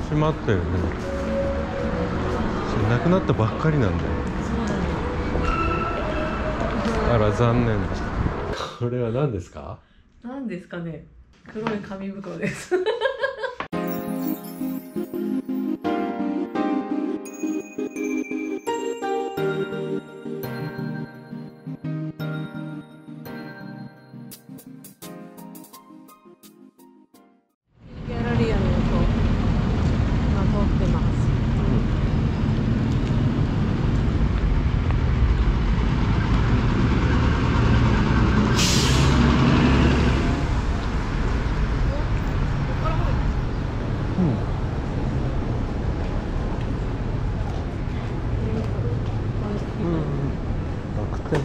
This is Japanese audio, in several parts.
閉まってるね。なくなったばっかりなんだよ。あら残念だ。これは何ですか？ 何ですかね。黒い紙袋です。ギャラリアの音が通ってます。 楽天とか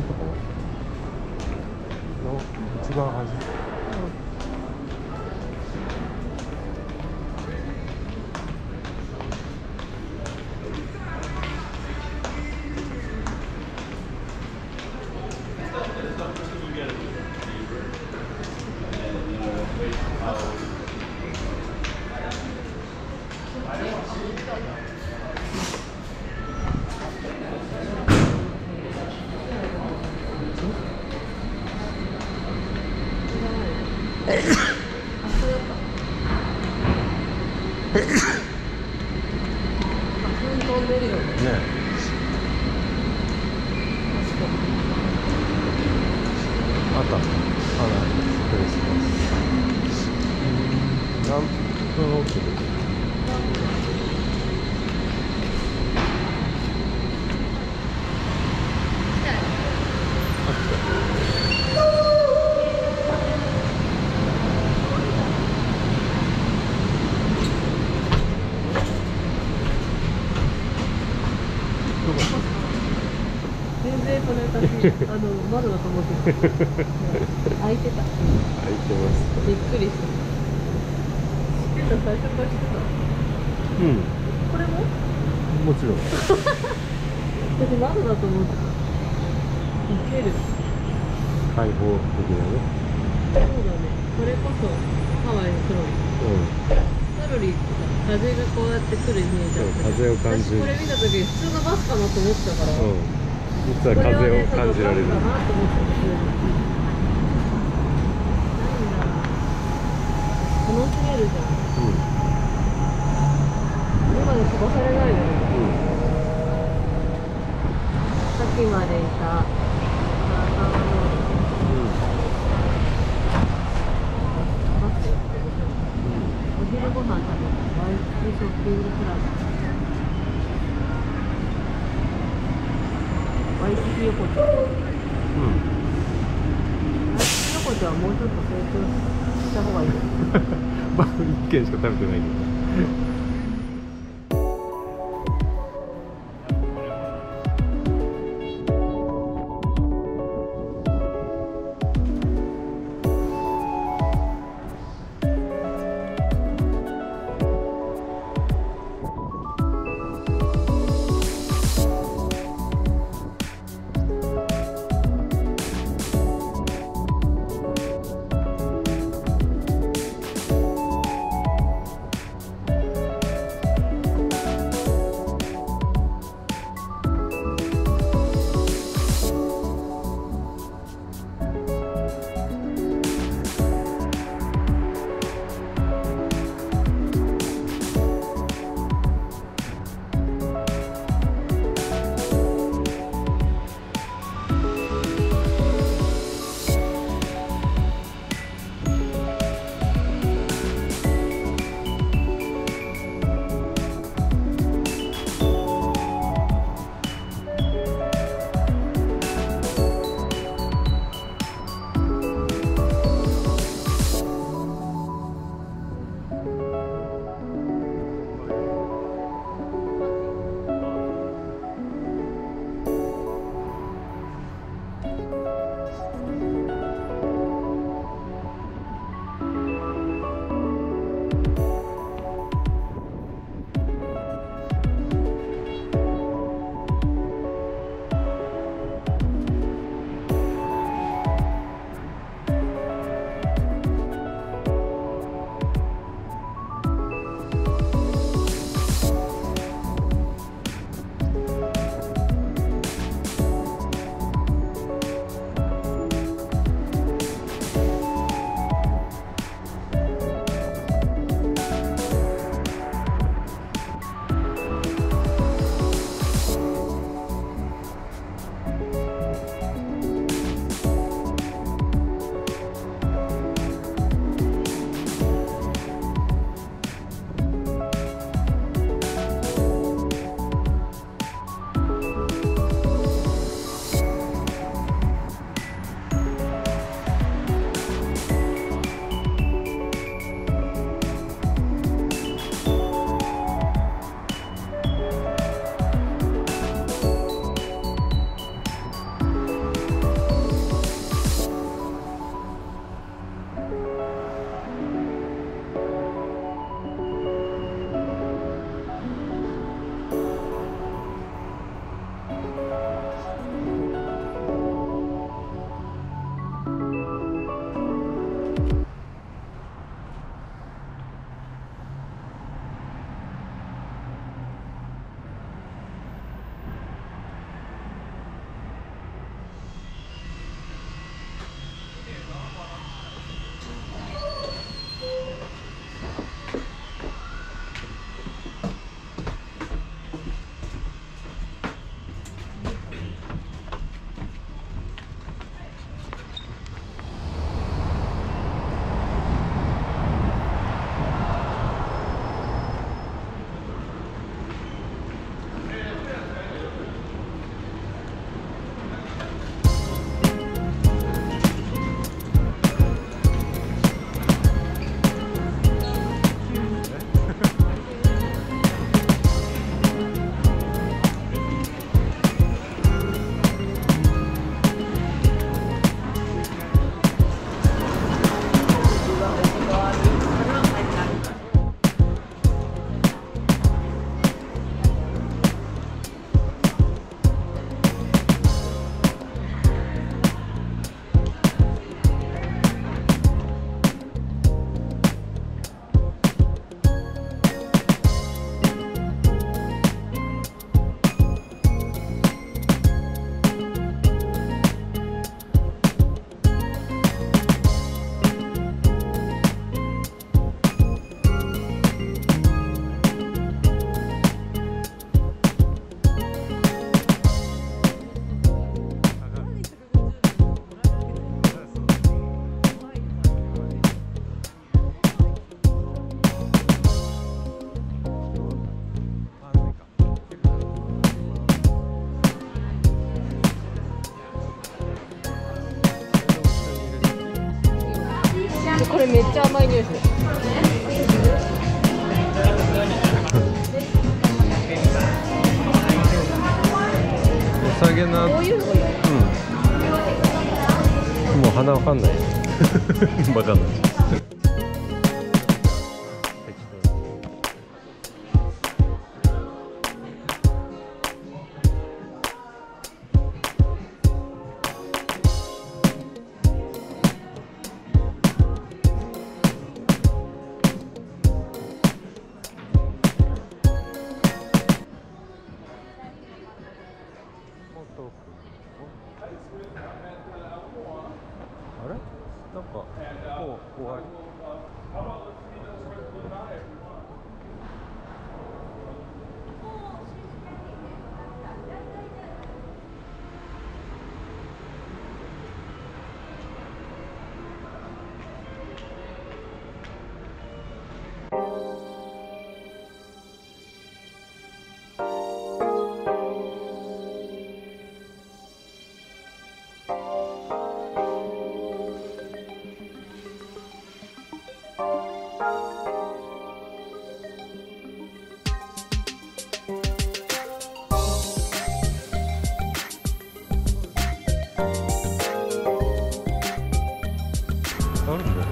の一番端。飛んでるよね。あった。エクスプレスバス。何分遅れ？ 全然これ私窓だと思ってた。開いてた。 開いてます。 びっくりした。知ってた、最初から知ってた。 うん。 これも？ もちろん。 私窓だと思ってた。いける。 開放的なね。 そうだね。それこそハワイの黒い。カロリーってさ、風がこうやって来るイメージあった。 風を感じる。 私これ見た時普通のバスかなと思ってたから。 実は風を感じられる。 楽しめるじゃん。今で飛ばされないよね。さっきまでいたお昼ご飯食べたワイキキショッピングプラザ。ワイキキ横丁。ワイキキ横丁はもうちょっと成長した方がいいよ。 まあ一軒しか食べてないけど。 めっちゃ甘い匂いする。 おさげな。 こういうのがいい。 うん。もう鼻わかんない。バカな。あれ？なんかもう終わり？あるんだよ。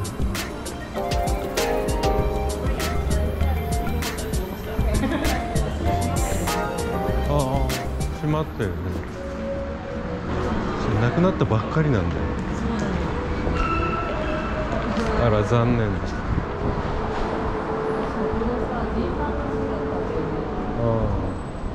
ああ、閉まったよね。なくなったばっかりなんだよ。あら、残念だ。ああ。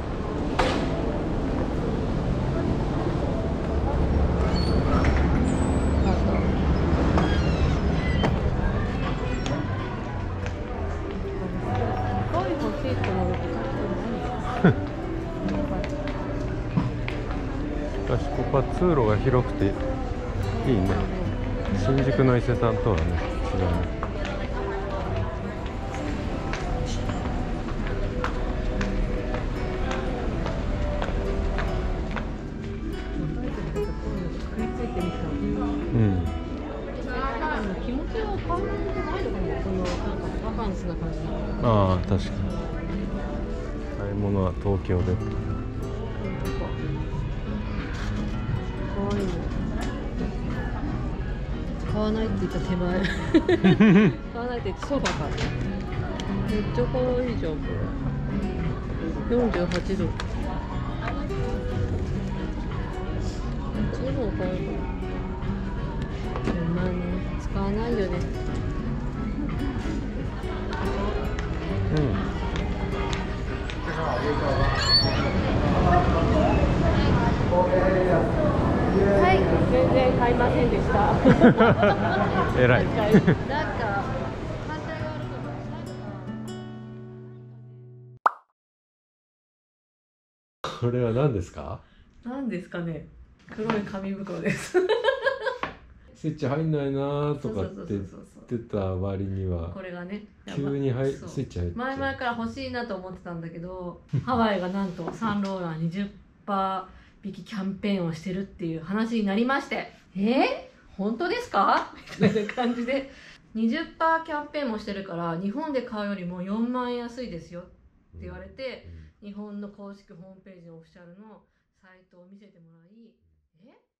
しかしここは通路が広くていいね。新宿の伊勢丹とはね、違うね。うん。 気持ちは変わらないのかも。このなんかバカンスな感じ。 ああ、確かに。買い物は東京で。 買わないって言った手前買わないって言ってソファか。めっちゃ可愛いじゃんこれ。48度。それも可愛いかな。まあね、使わないよね。 うん。 はい、全然買いませんでした。 えらい。 なんか反対があるかも。 これは何ですか？ 何ですかね。黒い紙袋です。 スイッチ入んないなーとかって言ってた割にはこれがね、 急にスイッチ入って、 前々から欲しいなと思ってたんだけど、ハワイがなんとサンローラン 20% 引きキャンペーンをしてるっていう話になりまして、本当ですかみたいな感じで 20% キャンペーンもしてるから日本で買うよりも4万円安いですよって言われて、日本の公式ホームページのオフィシャルのサイトを見せてもらい、